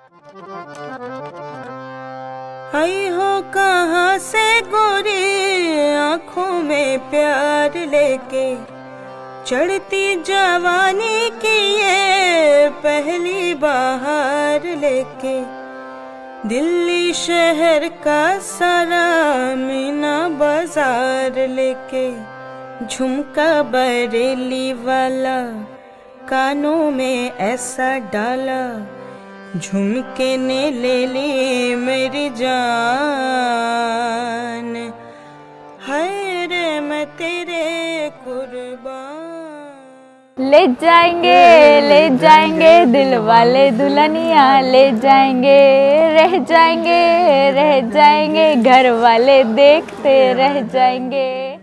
आई हो कहाँ से गोरी आँखों में प्यार लेके, चढ़ती जवानी की ये पहली बहार लेके, दिल्ली शहर का सारा मीना बाजार लेके, झुमका बरेली वाला कानों में ऐसा डाला, झुमके ने ले ली मेरी जान, हाय रे मैं तेरे कुर्बान। ले जाएंगे दिल वाले दुल्हनिया, ले जाएंगे, रह जाएंगे घर वाले देखते रह जाएंगे।